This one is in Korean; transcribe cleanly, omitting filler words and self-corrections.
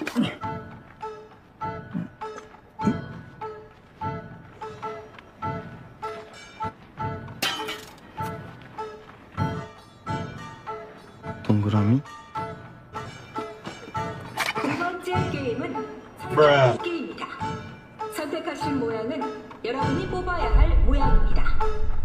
동그라미? 두 번째 게임은 선택하기 게임입니다. 선택하신 모양은 여러분이 뽑아야 할 모양입니다.